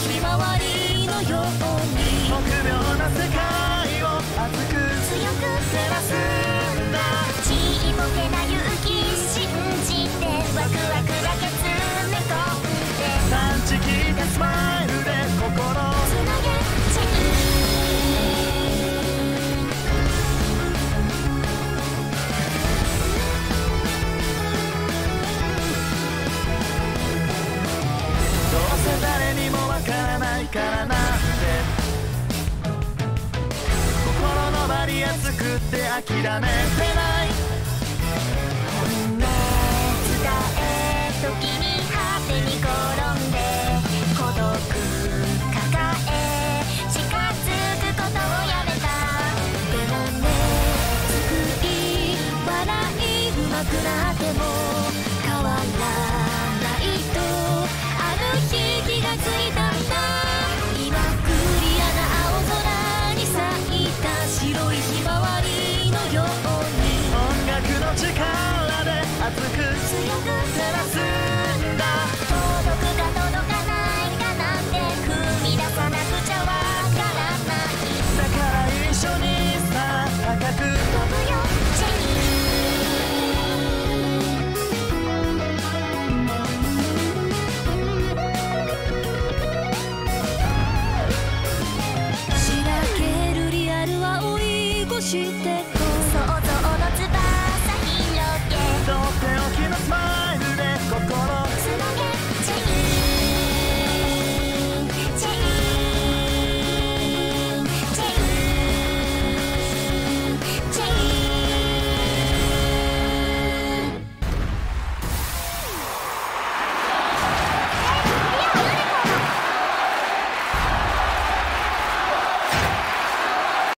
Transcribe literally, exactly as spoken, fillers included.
ひまわりのように臆病な世界を熱く強く照らすんだ。 ちっぽけな勇気信じてワクワクだけ詰め込んでパンチ効いたスマイルで心つなげちゃいどうせ誰にもわからないからなんて心のバリア作って諦めてない。 本音伝え時に果てに転んで孤独抱え近づくことをやめた。でもね救い笑いうまくなっても